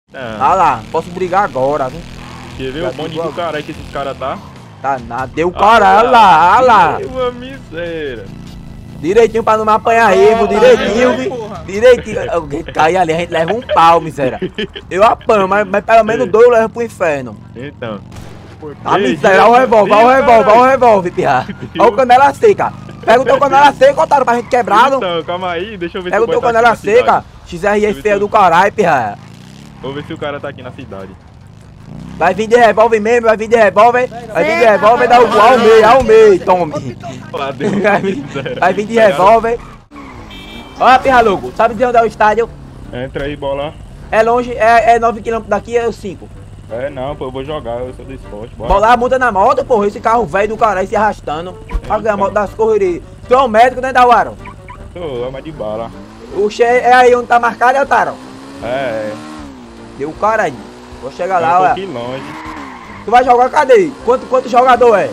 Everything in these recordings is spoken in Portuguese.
Ah lá, posso brigar agora, viu? Quer ver o bonde do caralho que esses caras tá? Tá nada, deu o caralho lá, olha lá. Uma miséria. Direitinho pra não me apanhar aí, viu? Direitinho, viu? Direitinho. Alguém cai ali, a gente leva um pau, miséria. Eu apanho, mas pelo menos dois eu levo pro inferno. Então. A miséria, olha o revólver, olha o revólver, olha o revólver, pirra. Olha o canela seca. Pega o teu canela seca, otário, pra gente quebrado. Então, calma aí, deixa eu ver Pega o teu canela seca. XRE feia do caralho, pirra. Vou ver se o cara tá aqui na cidade. Vai vir de revólver mesmo, vai vir de revólver. Vai vir de revólver, dá o ao meio, tome. Vai vir de revólver. Olha, pirra louco, sabe de onde é o estádio? Entra aí, bola. É longe, é 9 km daqui, é 5. É não, pô, eu vou jogar, eu sou do esporte. Bolar muda na moto, porra, esse carro velho do caralho se arrastando. Olha a moto das correrias. Tu é um médico, né, Dauaro? Sou, é mais de bala. O cheio é aí onde tá marcado, é, Otaro? É. Deu caralho. Vou chegar lá, olha. olha. Um pouquinho longe. Tu vai jogar cadê? Quanto jogador é?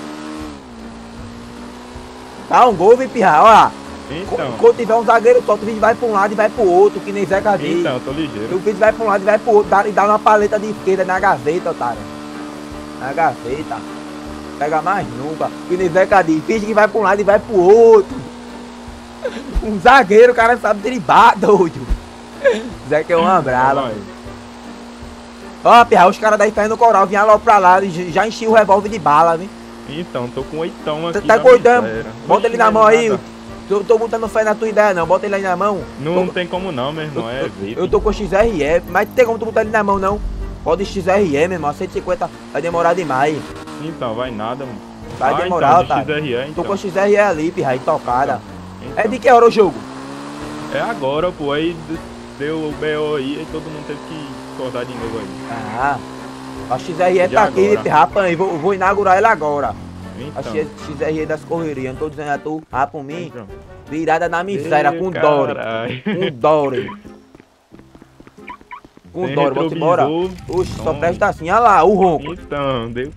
Tá um gol, vem pirrar, olha. Então. Quando tiver um zagueiro só, tu vai pra um lado e vai pro outro, que nem Zé Cadê. Então, tô ligeiro. Tu vai pra um lado e vai pro outro, e dá uma paleta de esquerda na gaveta, Otário. Na gaveta. Pega mais nunca. Que nem Zé Cadê. Finge que vai pra um lado e vai pro outro. Um zagueiro, o cara sabe driblar, doido. Zé que é uma brava. Ó, pirra, os caras da Inferno Coral vinham lá pra lá e já enchiam o revólver de bala, viu? Então, tô com 8 aqui. Tá cortando? Bota ele na mão aí. Tô botando fé na tua ideia não, bota ele aí na mão. Não tem como não, meu irmão, é VIP. Eu tô com XRE, mas não tem como tu botar ele na mão não. Pode XRE, meu irmão, 150 vai demorar demais. Então, vai nada, mano. Vai demorar, então, tá? XRE, então. Tô com XRE ali, pirra, aí tocada. Então. É de que hora o jogo? É agora, pô, aí deu o BO aí e todo mundo teve que acordar de novo aí. Ah, a XRE tá aqui, pirra, apanhei, vou inaugurar ela agora. Então. A XRE das correrias, não tô dizendo a tu, por mim. Então. Virada na miséria, com Dore. Com Dore. Com Dore, bota embora. Oxe, só presta assim, olha lá, o ronco. Então, deu.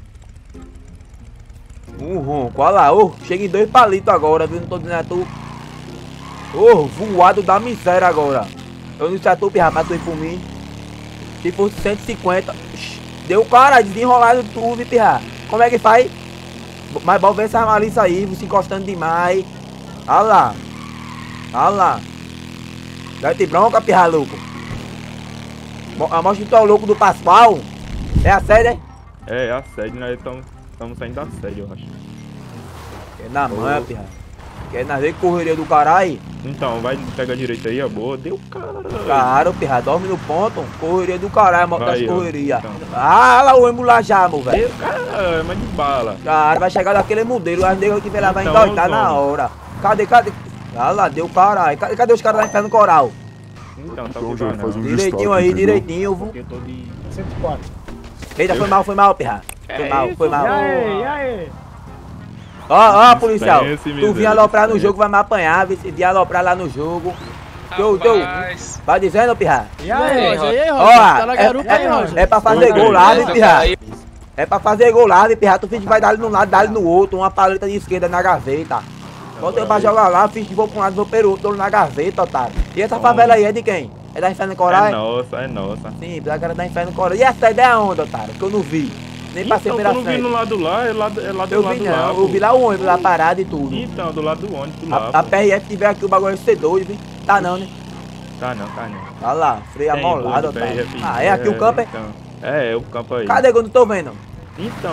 Um ronco, olha lá, chega em 2 palitos agora, viu? Não tô dizendo a tu. Voado da miséria agora. Eu não sei a tu, pirra, pra tu ir por mim. Se fosse 150, deu cara, desenrolado tudo, pirra. Como é que faz? Mas bom ver essa malícia aí, você encostando demais. Olha lá. Olha lá. Vai ter bronca, pirra louco. Mostra que tu é o louco do Pascoal. É a série, é? É a sede, nós estamos saindo da sede, eu acho. É na manha, pirra. Quer na ver correria do caralho? Então, vai pegar direito aí, a boa. Deu caralho. Claro, pirra, dorme no ponto. Correria do caralho, moto das correrias. Então. Ah, lá o emo lá já, meu velho. Deu caralho, mas de bala. Cara, vai chegar daquele modelo. As negras que vem lá vai Então, endoidar na hora. Cadê? Ah lá, deu caralho. Cadê os caras da Inferno Coral? Então, tá bom. Direitinho aí, direitinho, viu? Eu tô de 104. Eita, foi mal, pirra. Foi mal. E aí? Ó, policial. Tu vinha aloprar no jogo, vai me apanhar. Vinha aloprar lá no jogo. Vai dizendo, pirra? E aí, Roger? Ó, Tá na garupa aí, Roger? é pra fazer gol lá, viu, pirra? É pra fazer gol lá, viu, pirra? Tu finge que vai dar ali num lado, dar ali no outro. Uma paleta de esquerda na gaveta. Botei pra jogar lá, finge que vou pra um lado, vou pelo outro, na gaveta, otário. E essa favela aí é de quem? É da Inferno Coral? É nossa. Sim, da cara da Inferno Coral. E essa ideia é onde, otário? Que eu não vi. Nem passei pela frente. Eu não vi no lado lá, é lá do Eu lado vi lá. não, eu vi lá o ônibus lá parado e tudo. Então, do lado do ônibus lá. A PRF tiver aqui o bagulho de ser doido, viu? Tá não, né? Tá não. Olha lá, freio amolado, otário. Ah, é aqui o campo, é? Então. É o campo aí. Cadê que eu não tô vendo? Então,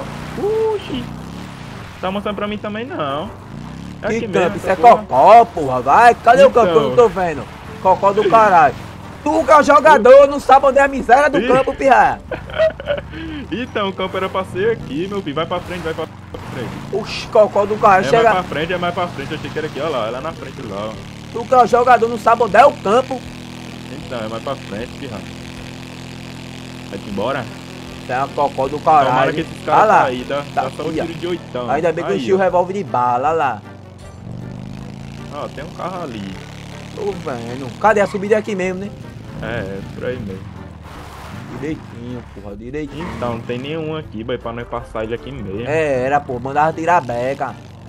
tá mostrando pra mim também não. É Que aqui campo? mesmo, Isso é cocó, porra, vai. Cadê o campo que eu não tô vendo? Cocó do caralho. Tu que é o jogador, não sabe onde é a miséria do campo, pirra. Então, o campo era pra ser aqui, meu filho. Vai pra frente. Oxi, cocó do caralho. É Chega. mais pra frente. Eu achei que era aqui, olha lá na frente lá, ó. Tu que é o jogador, não sabe onde é o campo. Então, é mais pra frente, pirra. Vai-te embora. É uma cocó do caralho. Tomara que esses caras tá aí, dá só um aqui, tiro de 8. Ainda bem que eu enchi o revólver de bala, olha lá. Ó, tem um carro ali. Tô vendo. Cadê a subida aqui mesmo, né? É por aí mesmo. Direitinho, porra, direitinho. Então, não tem nenhum aqui, boy, pra nós passar ele aqui mesmo. É, era, pô, mandava tirar a beca.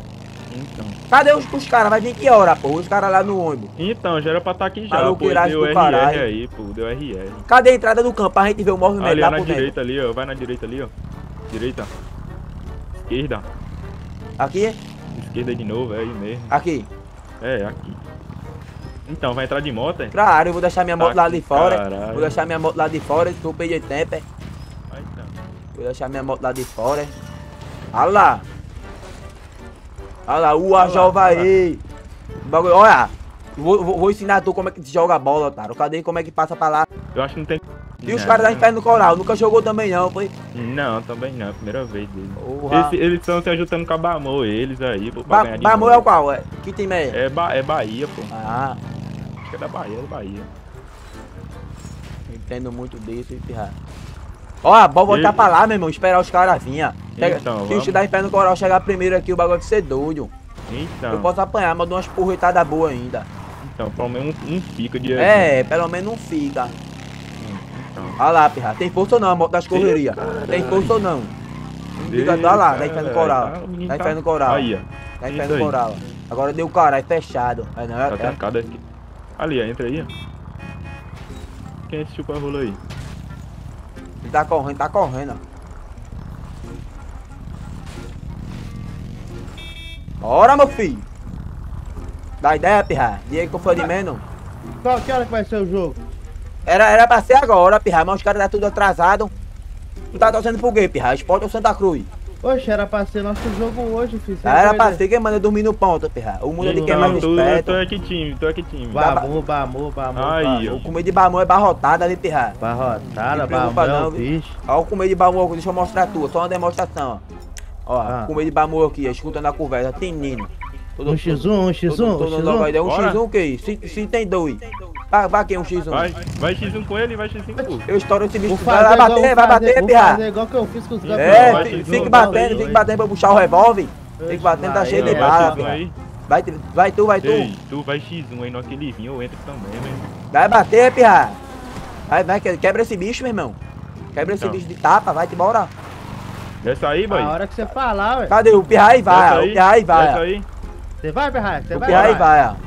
Então. Cadê os caras? Vai vir que hora, pô? Os caras lá no ônibus. Então, já era pra estar aqui já, pô. Maluqueiragem Deu do RR caralho. aí, pô. Deu RR. Cadê a entrada do campo? A gente vê o movimento Ali, lá na por dentro. direita ali, ó. Vai na direita ali, ó. Direita. Esquerda. Aqui? Esquerda de novo, é aí mesmo. Aqui. É, aqui. Então, vai entrar de moto, é? Claro, eu vou deixar minha moto lá de fora. Caralho. Vou deixar minha moto lá de fora, estou perdendo tempo. Vai então. Vou deixar minha moto lá de fora. Olha lá. Olha lá, o Ajova aí. Bagulho, olha. Vou ensinar tu como é que se joga a bola, otário. Cadê como é que passa pra lá? Eu acho que não tem... E os caras da Inferno Coral, nunca jogou também não, foi? Não, também não. Primeira vez dele. Porra. Eles estão se ajudando com a Bamor, eles aí, pô, pra ganhar de Bamor novo. é o qual? É? Que time é? É Bahia, pô. Ah, Acho que é da Bahia, entendo muito disso, hein, pirra. Ó, bora voltar pra lá, meu irmão, esperar os caras virem. Então, Se os vamos. da Inferno Coral chegar primeiro aqui, o bagulho vai ser doido. Então, Eu posso apanhar, mas dou umas porretadas boas ainda. então, pelo menos um fica de... É, pelo menos não fica. Então. Olha lá, pirra. Tem força ou não, a moto das correrias? Tem força ou não? Diga, olha lá, da Inferno Coral. Da Inferno Coral. Aí, ó. Da Isso Inferno aí. Coral. Agora deu caralho, fechado. Aí não, Tá trancado aqui. Ali, ó, entra aí, ó. Quem é esse chupa-rola aí? Ele tá correndo, ó. Bora, meu filho. Dá ideia, pirra. Diego que eu fui de menos. Qual que hora que vai ser o jogo? Era pra ser agora, pirra, mas os caras tá tudo atrasado. Tu tá torcendo pro quê, pirra? Esporte ou Santa Cruz? Oxe, era pra ser nosso jogo hoje, filho. Era pra ser quem manda dormir no ponto, pirra. O mundo é de quem mais tu respeita. é que time, tu é que time. Bamor. Aí, O ó. comer de bamão é barrotada ali, pirra. Barrotada, Não preocupa Bamor, não, bicho. Ó, o comer de bamão, deixa eu mostrar a tua, só uma demonstração, ó. Ó, Ah. comer de bamão aqui, escutando a conversa, tem nino. Um X1, um X1, um Logo aí, X1. um Bora. X1 o que? Se tem dois. Vai aqui, um X1. Vai X1 com ele e vai X1 com Eu estouro esse bicho. Vou Vai fazer bater, igual- vai bater, vou pirra. fazer igual que eu fiz com os É, campeões. X1, fique vai, batendo pra puxar o revólver. Fique batendo, tá cheio de Vai, bala, X1 pirra. aí. Vai tu. Ei, tu vai X1 aí, no aquele vinho, eu entro também, velho. Vai bater, pirra. Vai, quebra esse bicho, meu irmão. Quebra esse Então. bicho de tapa, vai-te embora. Desce aí, boy. A hora que você falar, ué. Cadê? O pirra aí vai, Desce ó. O pirra aí Desce vai. ó. aí. Você vai, Berraia? Você O vai? pirra aí Berraia? vai, ó.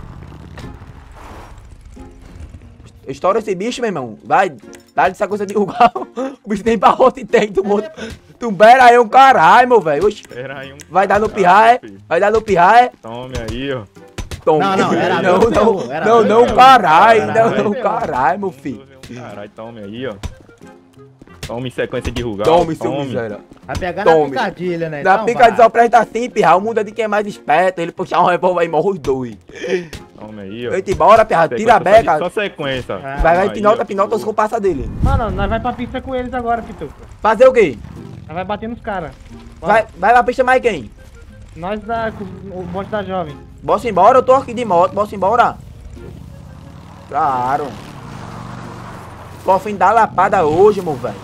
Estoura esse bicho, meu irmão. Vai. Dá essa coisa de igual. O bicho tem barrote e tem. Tu beira aí um caralho, meu velho. Oxi. Pera aí, um... Vai dar no pirra, é? filho. Vai dar no pirra, é? Tome aí, ó. Toma. Não, era não, meu, não, era não, meu. não, caralho. Caralho. Não, caralho, meu filho. Caralho, tome aí, ó. Tome sequência de rugal. Tome, seu miséria. Vai pegar Tome. na picadilha, né? Na Então pica vai. de só presta assim, pirra. O mundo é de quem é mais esperto. Ele puxar um revólver e morre os dois. Tome aí, ó. Eita, bora, pirra. Tira a beca. Só sequência. Vai, Aí, pinota, ó. pinota os compassa dele. Mano, nós vai pra pista com eles agora, Pituca. Fazer o quê? Nós vai bater nos caras. Vai pra pista mais quem? Nós o bonde da jovem. Bossa embora, eu tô aqui de moto. Bossa embora. Claro. Tô a fim da lapada hoje, meu velho.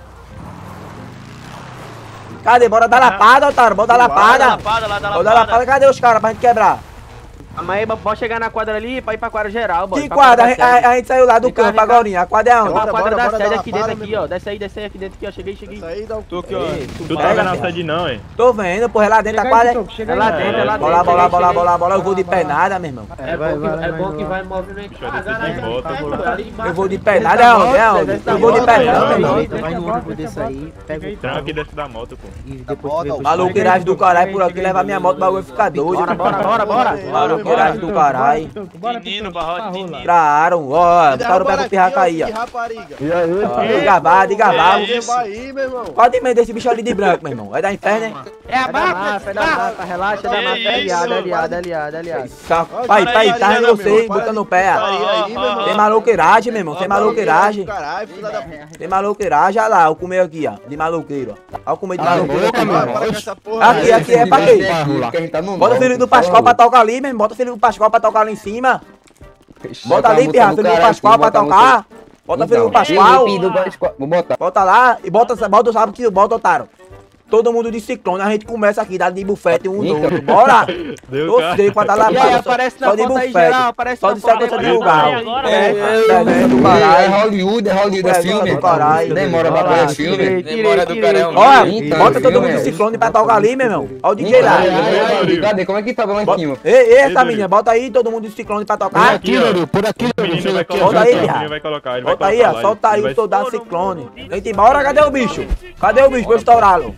Cadê? Bora dar lapada, otário. Bora dar lapada. Bora dar lapada. Cadê os caras pra gente quebrar? Mas pode chegar na quadra ali pra ir pra quadra geral, boy. Que Pra quadra? da sede. A gente saiu lá do Vem cá, campo vem cá. agora. A quadra é onde? Tem uma quadra da bora sede dar aqui lapada, dentro aqui, meu ó. Desce aí aqui dentro aqui, ó. Cheguei. Aí dá o Tô aqui, ó. Ei, Tu tá pega, vendo na pirra. sede não, hein? Tô vendo, porra. É lá dentro da Chega aí, quadra. Pituca, chega É aí. lá dentro, é lá Bola, dentro. bola, bola, cheguei. bola, bola. Eu vou de pé nada, meu irmão. É bom que vai movimento. Deixa eu descer sem volta. Eu vou de pé nada. É onde? É onde? Eu vou de pé nada, meu irmão. Vai no ônibus desse aí, pega o Tranca e desce da moto, pô. e Bota, depois vê Maluqueiragem do caralho por aqui. Levar minha moto, o bagulho vai ficar doido. Bora. Maluqueiragem do caralho. Menino, barrote, Claro, ó. Botaram o pé pro pirra cair, ó. Rapariga. Diga vá. Aí, meu irmão. Qual de medo desse bicho ali de branco, meu irmão? Vai dar inferno, hein? É a mata, relaxa, da mata, aliada. Pai, tá rindo você, botando o pé. Aí, meu irmão. Tem maluqueiragem, meu irmão. Tem maluqueiragem. Caralho, filho da puta. Tem maluqueiragem, olha lá, o comer aqui, ó. De maluqueiro, ó. Olha o comer de maluqueiro. Para com essa porra. Aqui, é pra quê? tá Bota o filho do Pascoal pra tocar ali, meu irmão. Bota o filho do Pascoal pra tocar ali em cima. Bota ali, pirra, filho do Pascoal pra tocar. Bota o filho do Pascoal. Vou botar. Bota lá e bota o sábado que bota, otário. Todo mundo de ciclone, a gente começa aqui, dá de bufete um no outro. Bora! Deu, cara. Você, quando a E aí, lapada, aparece na só de foto aí, bufete. geral, aparece Só na de foto sequência de aí. lugar. Do É caralho. Hollywood, Do caralho. Demora pra Olha lá, ver filme. tirei, Demora do cara é um Olha, Então, bota todo filme, mundo de é. ciclone pra tocar ali, meu irmão. Olha o DJ lá. Cadê? Como é que tá lá em cima? Ei, essa Ei, menina, bota aí todo mundo de ciclone pra tocar. Aqui, ó. por aqui, O menino vai Bota colocar, aí, o menino Pirra. vai colocar, ele vai Bota aí, colocar ó, lá, solta aí ele o soldado ciclone. Vem embora, cadê o bicho? Cadê o bicho pra eu estourá-lo?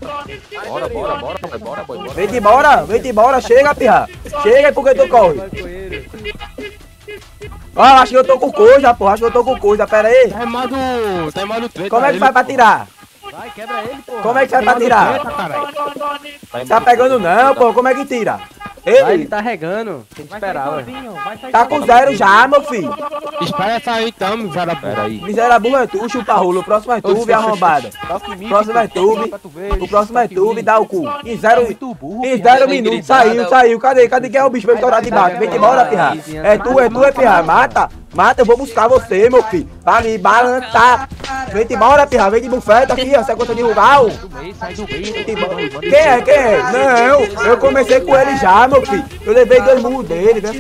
Vem embora, chega, pirra. Chega aí porque tu corre. Ó, acho que eu tô com coisa, porra, acho que eu tô com coisa, pera aí. Tá em modo treta. Como é que faz pra tirar? Vai, quebra ele, porra. Como é que faz pra tirar? Tá pegando não, pô, como é que tira? Vai, ele Ele tá regando. Tem que esperar, ué. tá com 0 já, meu filho. Espera sair então, miséria. Miséria burra é tu, chupa rola. O próximo é tu, via arrombada. O próximo é tu, o próximo é tu, dá o cu. Em 0 minutos, saiu. Cadê quem é o bicho pra eu estourar de baixo? Vem embora, pirra. É tu, pirra. Mata, eu vou buscar você, meu filho. Pra me balançar. Vem embora, pirra. Vem de bufeta aqui, ó. Você conta de rugal. Quem é? Não, eu comecei com ele já, meu filho. Eu levei 2 murros dele. Vem-se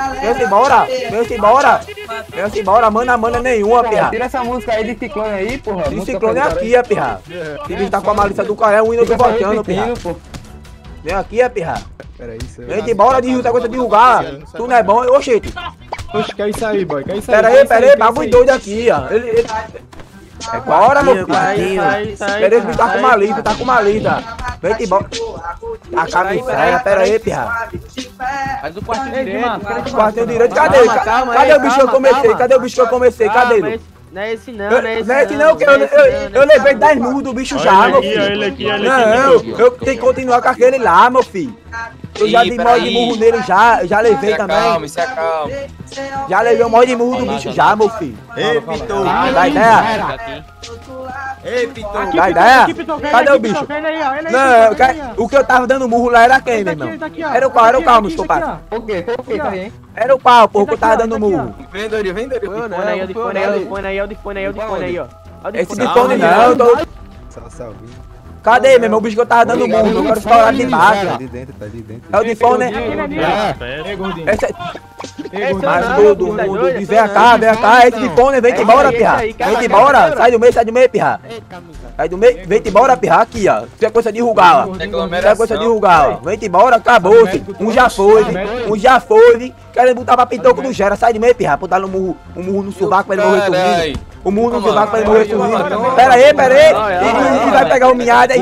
embora. Mana nenhuma, pirra. Tira essa música aí de ciclone aí, porra. Esse ciclone é aqui, é, pirra. Esse bicho tá com a malícia do cara, é um hino do botando, pirra. Vem aqui, é, pirra. Vem embora de coisa de lugar. Tu não é bom, oxente. Oxe, que é isso aí, boy? Que é isso Pera aí, bagulho doido aqui, ó. É bora, meu filho. Pera aí, tá com malícia. Vem embora. A camisinha, pera aí, pirra. Faz o quartinho direito. Quartinho direito, cadê? Cadê o bicho que eu comecei? Cadê ele? Não é esse não, Não é esse não, que eu levei 10 murros do bicho já, meu filho. Olha ele aqui. Não, eu tenho que continuar com aquele lá, meu filho. Eu já dei mó de murro nele já levei também. Se acalma. Já levei um mó de murro do bicho já, meu filho. Ei, Pitou. Dá ideia? Ei, Pitou. Dá ideia? Cadê o bicho? Não, o que eu tava dando murro lá era quem, meu irmão? Era o qual, meus compadres? Por quê? Tá aí? Era o qual, porra, que eu tava dando murro. Vem, Dorinho. Olha o de fone aí, ó. Esse de fone não, eu tô... Cadê, meu irmão? O bicho que eu tava dando murro, eu quero estourar de baixo. Tá ali dentro. É o de fone, né? Esse é... Mas vem cá, esse de fone, vem embora, pirra. Vem embora, sai do meio, pirra. Sai do meio, vem embora, pirra, aqui, ó. Isso é coisa de rugal, ó. Isso é coisa de rugal, ó. Vem embora, acabou-se. Um já foi, querendo botar pra pitoco no gera, sai do meio, pirra, botar um murro no sovaco pra ele morrer sorrindo. O murro no sovaco pra ele morrer sorrindo. Pera aí. Ele vai pegar o miada,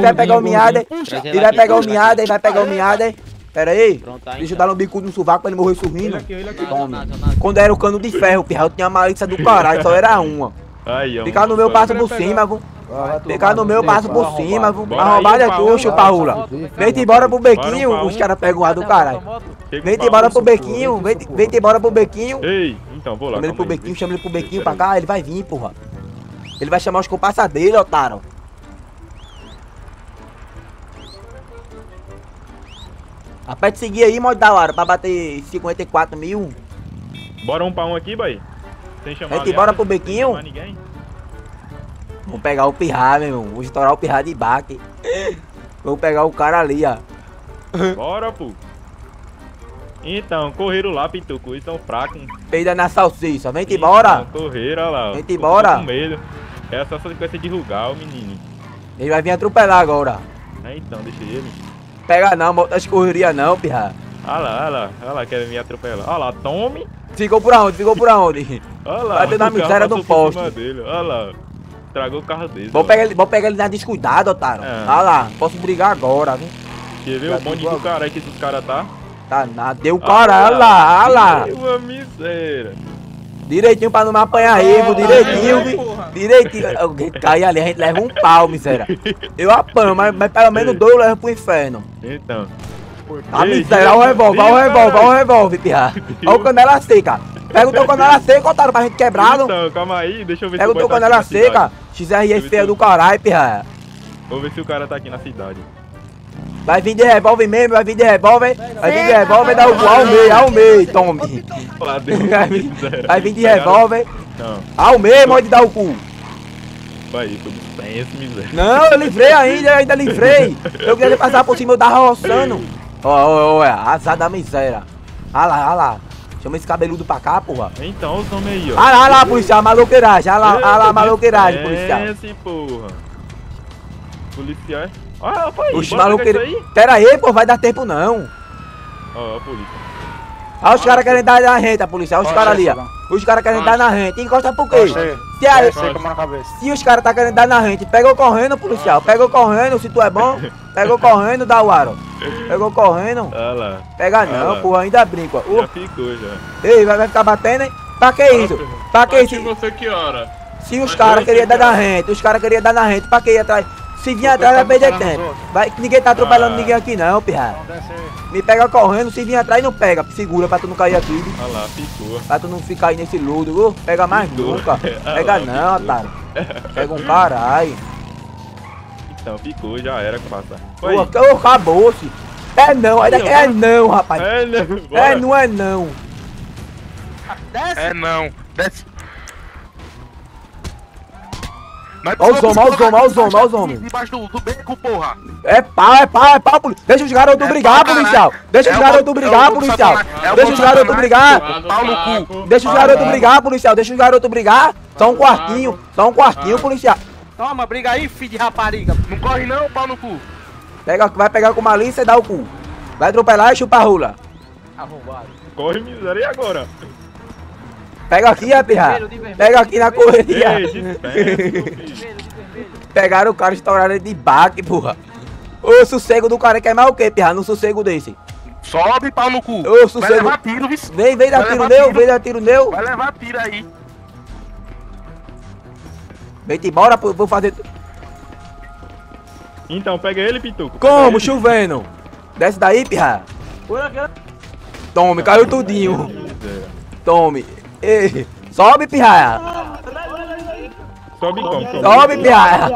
Pera aí, deixa eu dar um bico no sovaco pra ele morrer sorrindo. Tome. Quando era o cano de ferro, pirra, eu tinha a malícia do caralho, só era uma. Ficar no meu, passo por cima, viu? Ficar no meu, passo por cima, viu? Arrombado é tu, chupa-rula. Vem embora pro bequinho, os caras pegam o ar do caralho. Vem embora pro bequinho, vem embora pro bequinho. Ei, então, vou lá. Chama ele pro bequinho pra cá, ele vai vir, porra. Ele vai chamar os comparsas dele, otário. Aperte seguir aí, modo da hora, pra bater 54 mil. Bora um pra um aqui, boy. Sem chamar. Vem embora pro bequinho. Não ninguém. Vamos pegar o pirra, meu irmão. Vou estourar o pirra de baque. Vamos pegar o cara ali, ó. Bora, pô. Então, correram lá, Pituco. Eles estão fracos. Peida na salsicha. Vem embora. Correram, olha lá. Vem embora. Tô com medo. Essa sequência de rugal, menino. Ele vai vir atropelar agora. Então, deixa ele. Pega não, bota as correrias não, pirra. Olha lá, quer me atropelar. Olha lá, tome. Ficou por onde? Olha lá. Bateu na miséria do poste. Olha lá. Estragou o carro dele. Vou pegar ele na descuidado, otário. Olha lá, posso brigar agora, viu? Quer ver o bonde do caralho que dos caras tá? Tá nada, deu cara, olha lá. Uma miséria. Direitinho pra não me apanhar aí, viu? Direitinho. Alguém cai ali, a gente leva um pau, miséria. Eu apanho, mas pelo menos 2 eu levo pro inferno. Então. A miséria, olha o revólver, pirra. Olha o canela seca. Pega o teu canela seca, otário, pra gente quebrar. Então, calma aí, deixa eu ver Pega o teu canela seca. XRE feia do caralho, pirra. Vou ver se o cara tá aqui na cidade. Vai vir de revólver mesmo, vai vir de revólver, dá o ao meio, tome. Vai vir de revólver, ao meio, pode dar o cu. Vai, tu pensa, miséria. Não, eu livrei ainda livrei. Eu queria passar por cima, eu tava roçando. Ó, azar da miséria. Olha lá. Chama esse cabeludo pra cá, porra. Então, os nomes aí, ó. Olha lá, policial, maloqueiragem. Olha lá, maloqueiragem, policial. Esse, porra. Policial. Ah, foi. Oxe, Bora pegar maloqueira. isso aí. Pera aí, pô, vai dar tempo não. Ó, a polícia. Olha os caras querendo dar na gente, a policial. Os caras ali, ó. Os caras querendo dar na gente. Encosta por quê? Se os caras tá querendo dar na gente, pega eu correndo, policial. Pega eu correndo, se tu é bom. Pega eu correndo, dá o aro. Pega eu correndo. Olha lá. Pega não, lá. porra, ainda brinca. Já ficou, já. Ei, vai ficar batendo, hein? Pra que isso? Pra que isso? Você que hora? Se os caras queriam dar na gente, pra que ir atrás? Se vir atrás vai perder tempo. Ninguém tá atropelando ninguém aqui não, pirra. Me pega correndo, se vir atrás não pega. Segura pra tu não cair aqui. Olha lá, ficou. Pra tu não ficar aí nesse lodo, viu? Pega mais nunca. Pega não, otário. Pega um caralho. Então, ficou, já era que passar. Pô, acabou-se. É não, é não, rapaz. É não, É não, é não. É não. Desce. Olha os homens. Debaixo do beco, porra. É pau, polícia. Deixa os garotos brigar, policial. Deixa os garotos brigar, policial. Deixa os garotos brigar. Pau no cu. Deixa os garotos brigar, policial. Deixa os garotos brigar. Só um quartinho, policial. Toma, briga aí, filho de rapariga. Não corre não, pau no cu. Vai pegar com malícia e dá o cu. Vai atropelar e chupa a rola. Corre, miséria, e agora? Pega aqui, pirra. Pega aqui na correria. Ei, dispensa. Pegaram o cara, estouraram ele de baque, porra. O sossego do cara quer mais o quê, pirra? No sossego desse. Sobe, pau no cu. Ô, Vai sossego. levar tiro, viu? Vem dar tiro meu, Vai levar tiro aí. Vem-te embora, pô, vou fazer... Então, pega ele, Pituco. Como, chovendo? Desce daí, pirra. Tome, caiu tudinho. Tome. Ei, sobe, pirraia. Sobe como? Sobe, pirraia.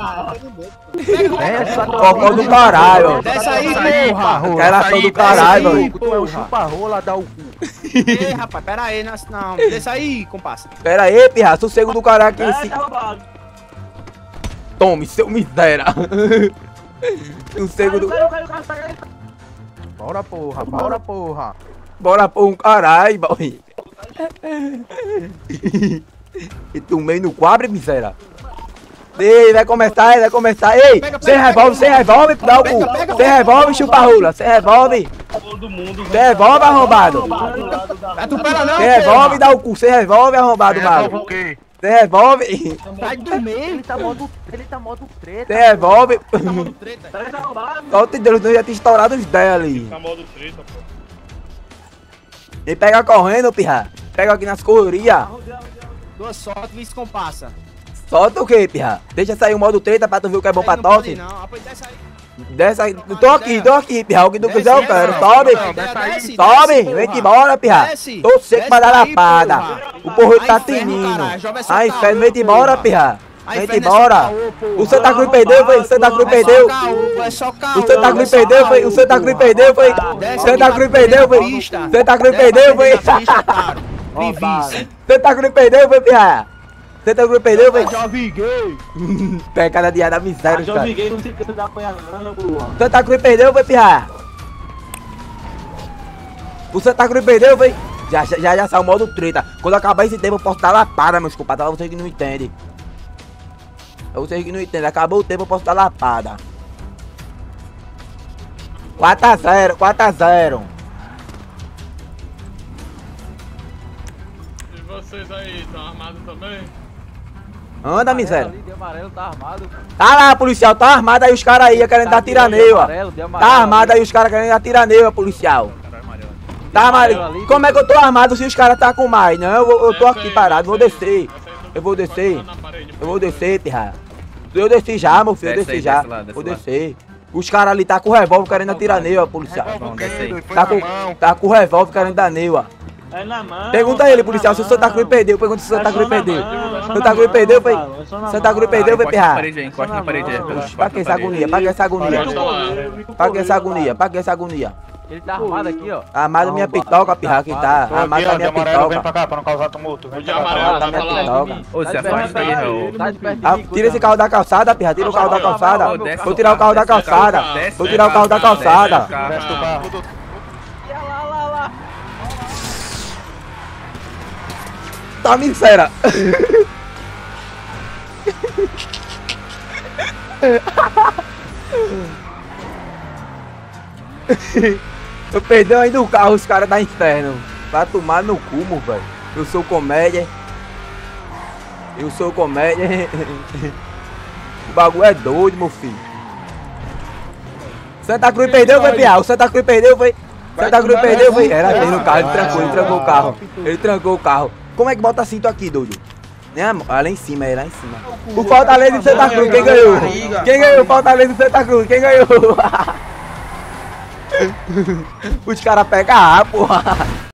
Cocô do caralho. Desce aí, porra. Relação do caralho, mano. Tu é o chupa-rola, dá o cu. Ei, rapaz, pera aí, não. Desce aí, comparsa. Pera aí, pirra. Sossego do caralho aqui em cima. Tome, seu miséria. Sossego do... Bora, porra. Bora pôr um caralho, boy. E tu meio no quadro, miséria. Ei, vai começar. Ei, sem revólver, dá o cu. Sem revólver, chupa a rola. Sem revólver. Sem revólver, arrombado. Sem revólver, dá o cu. Sem revólver, arrombado, mago. Sem revólver. Sai do meio, ele tá modo treta. Sem revólver. Só te Deus, eu já tinha estourado os 10 ali. Tá modo treta, pô. E pega correndo, pirra. Pega aqui nas correrias. Tua sorte, vice compassa. Solta o que, pirra? Deixa sair o modo treta pra tu ver o que é bom pra tosse. Não, desce aí. Desce aí. Tô aqui, pirra. O que tu quiser eu quero. Desce, Sobe, vem-te embora, pirra. Desce. Tô seco pra dar Desce aí, lapada. porra. O porro tá Ai, inferno, tinindo. caralho. Joga essa Ai, caô, inferno, vem-te embora, porra. pirra. Ai, Vem-te inferno, embora. essa caô, porra. O Santa Cruz perdeu, foi. O Santa Cruz perdeu. É só caô. O Santa Cruz perdeu, foi. O Santa Cruz perdeu, foi. Santa Cruz perdeu, foi. Santa Cruz perdeu, foi. Santa Cruz perdeu, foi, pirra. Santa Cruz perdeu, foi. Pecada de ar da miséria, cara. não sei o que tu dá apanhar não, porra. Santa Cruz perdeu, foi, pirra. O Santa Cruz perdeu, foi. Já saiu o modo treta. Quando acabar esse tempo eu posso dar lapada, meus compadres. Vocês que não entendem. Vocês que não entendem. Acabou o tempo eu posso dar lapada. 4-0. E vocês aí, estão armados também? Anda, miséria. De amarelo tá armado. Tá lá, policial. Tá armado aí os caras aí querendo dar tiraneio, ó. Tá armado aí os caras querendo dar tiraneio, policial. Tá armado. Como é que eu tô armado se os caras tá com mais? Não, eu tô aqui parado. Vou descer. Eu vou descer, pirra. Eu desci já, meu filho. Eu desci já. Vou descer. Os caras ali tá com o revólver querendo atirar nele, ó, policial. Tá com o revólver querendo dar nele, ó. É na mão. Pergunta a ele, policial, se o Santa Cruz perdeu. Pergunta se o Santa Cruz perdeu. Santa Cruz perdeu, foi. Santa Cruz perdeu, foi, pirra. Encosta na parede aí. Pra que essa agonia? Pra que essa agonia? Pra que essa agonia? Pra que essa agonia? Ele tá armado aqui, ó. Amado minha pitoca, pirra, que tá. Amado a minha pitoca. cá pra não causar tumulto. O de amarelo Tá tá minha falando. pitoca. Ô, se afasta aí, Raul. Tá de perto de Ah, mim, tira esse carro da calçada, pirra. Tira o carro da calçada. Ô, desce Vou tirar o carro da desce calçada. desce Vou tirar o carro da calçada. Desce do carro. Tá miséria. Eu perdi ainda o carro, os caras da inferno. Vai tomar no cu, meu velho. Eu sou comédia. Eu sou comédia. O bagulho é doido, meu filho. Santa Cruz perdeu, foi, Piau? O Santa Cruz perdeu, foi? Santa Cruz perdeu, foi? Era aquele no carro, ele trancou o carro. Ele trancou o carro. Como é que bota cinto aqui, doido? Né, amor? Ah, lá em cima, lá em cima. O Fortaleza de Santa Cruz, quem ganhou? Quem ganhou? O Fortaleza de Santa Cruz, quem ganhou? Os caras pegam a porra.